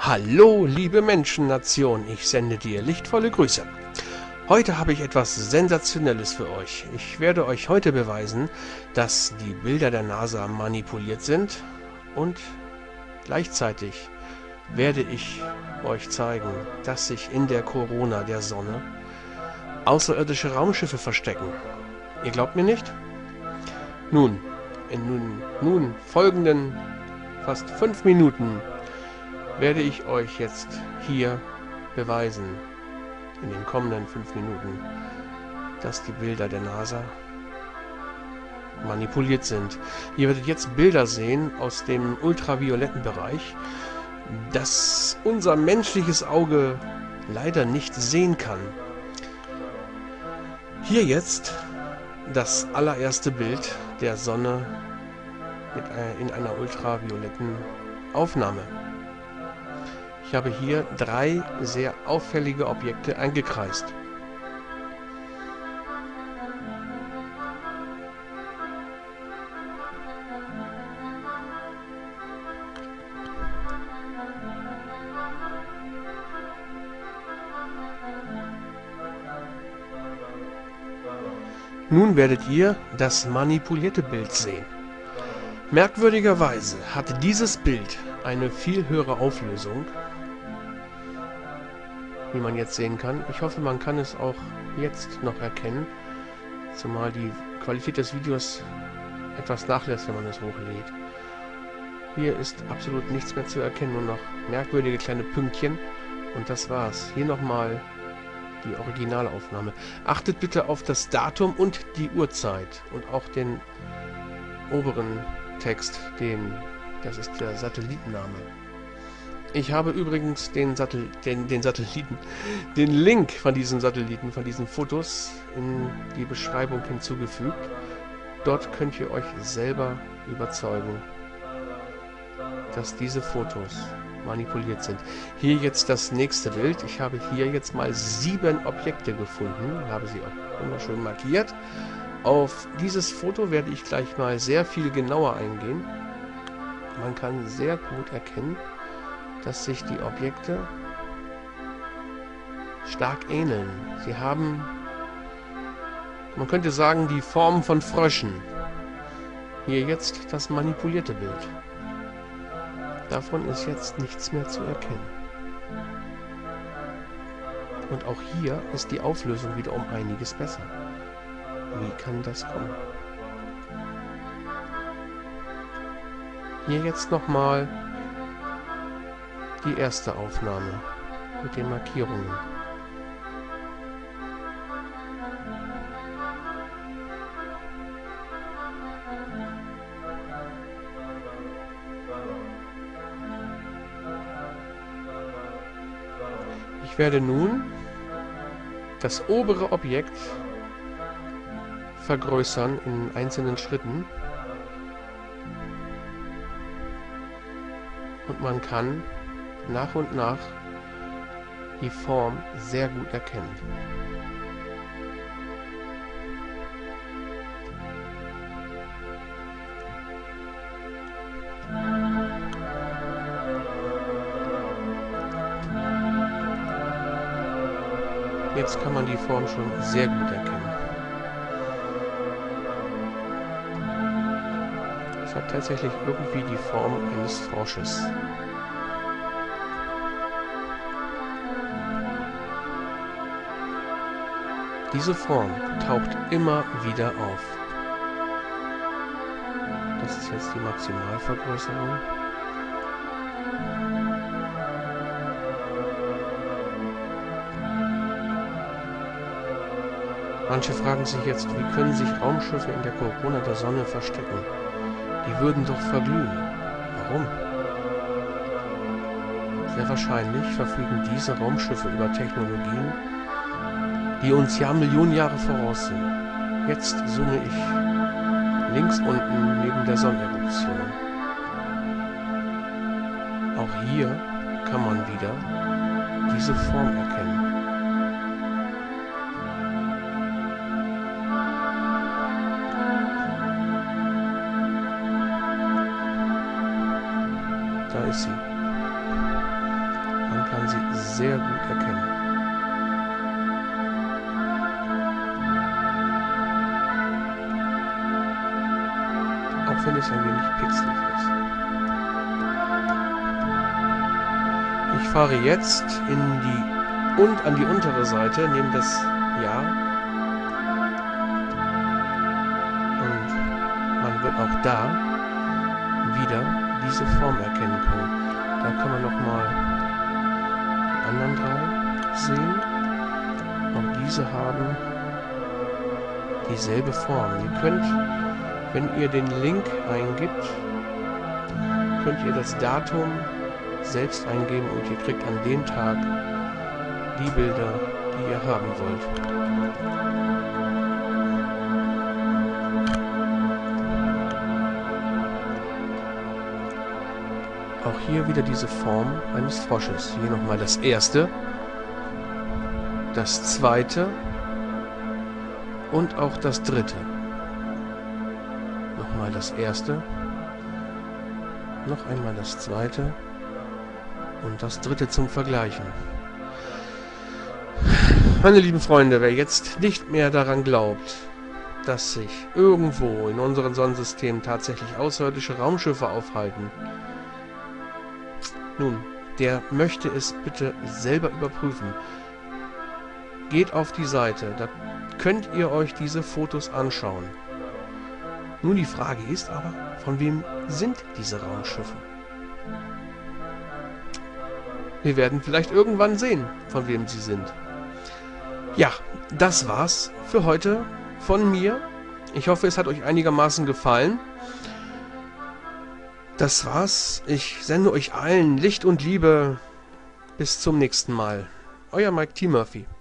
Hallo, liebe Menschennation, ich sende dir lichtvolle Grüße. Heute habe ich etwas Sensationelles für euch. Ich werde euch heute beweisen, dass die Bilder der NASA manipuliert sind und gleichzeitig werde ich euch zeigen, dass sich in der Korona der Sonne außerirdische Raumschiffe verstecken. Ihr glaubt mir nicht? Nun, in folgenden fast 5 Minuten werde ich euch jetzt hier beweisen, in den kommenden 5 Minuten, dass die Bilder der NASA manipuliert sind. Ihr werdet jetzt Bilder sehen aus dem ultravioletten Bereich, das unser menschliches Auge leider nicht sehen kann. Hier jetzt das allererste Bild der Sonne in einer ultravioletten Aufnahme. Ich habe hier 3 sehr auffällige Objekte eingekreist. Nun werdet ihr das manipulierte Bild sehen. Merkwürdigerweise hat dieses Bild eine viel höhere Auflösung, wie man jetzt sehen kann. Ich hoffe, man kann es auch jetzt noch erkennen, zumal die Qualität des Videos etwas nachlässt, wenn man es hochlädt. Hier ist absolut nichts mehr zu erkennen, nur noch merkwürdige kleine Pünktchen und das war's. Hier nochmal die Originalaufnahme. Achtet bitte auf das Datum und die Uhrzeit und auch den oberen Text, das ist der Satellitenname. Ich habe übrigens den Link von diesen Satelliten, von diesen Fotos in die Beschreibung hinzugefügt. Dort könnt ihr euch selber überzeugen, dass diese Fotos manipuliert sind. Hier jetzt das nächste Bild. Ich habe hier jetzt mal 7 Objekte gefunden, habe sie auch wunderschön markiert. Auf dieses Foto werde ich gleich mal sehr viel genauer eingehen. Man kann sehr gut erkennen, dass sich die Objekte stark ähneln. Sie haben, man könnte sagen, die Form von Fröschen. Hier jetzt das manipulierte Bild. Davon ist jetzt nichts mehr zu erkennen. Und auch hier ist die Auflösung wieder um einiges besser. Wie kann das kommen? Hier jetzt nochmal die erste Aufnahme mit den Markierungen. Ich werde nun das obere Objekt vergrößern in einzelnen Schritten und man kann nach und nach die Form sehr gut erkennen. Jetzt kann man die Form schon sehr gut erkennen. Es hat tatsächlich irgendwie die Form eines Frosches. Diese Form taucht immer wieder auf. Das ist jetzt die Maximalvergrößerung. Manche fragen sich jetzt, wie können sich Raumschiffe in der Korona der Sonne verstecken? Die würden doch verglühen. Warum? Sehr wahrscheinlich verfügen diese Raumschiffe über Technologien, die uns ja Millionen Jahre voraus sind. Jetzt zoome ich links unten neben der Sonneneruption. Auch hier kann man wieder diese Form erkennen. Da ist sie. Man kann sie sehr gut erkennen. Auch wenn es ein wenig pixelig ist. Ich fahre jetzt an die untere Seite, nehme das Jahr und man wird auch da wieder diese Form erkennen können. Da kann man nochmal die anderen drei sehen. Auch diese haben dieselbe Form. Ihr könnt, wenn ihr den Link eingibt, könnt ihr das Datum selbst eingeben und ihr kriegt an dem Tag die Bilder, die ihr haben wollt. Auch hier wieder diese Form eines Frosches. Hier nochmal das erste, das zweite und auch das dritte. Nochmal das erste, noch einmal das zweite und das dritte zum Vergleichen. Meine lieben Freunde, wer jetzt nicht mehr daran glaubt, dass sich irgendwo in unserem Sonnensystem tatsächlich außerirdische Raumschiffe aufhalten, nun, der möchte es bitte selber überprüfen. Geht auf die Seite, da könnt ihr euch diese Fotos anschauen. Nun, die Frage ist aber, von wem sind diese Raumschiffe? Wir werden vielleicht irgendwann sehen, von wem sie sind. Ja, das war's für heute von mir. Ich hoffe, es hat euch einigermaßen gefallen. Das war's. Ich sende euch allen Licht und Liebe. Bis zum nächsten Mal. Euer Mike T. Murphy.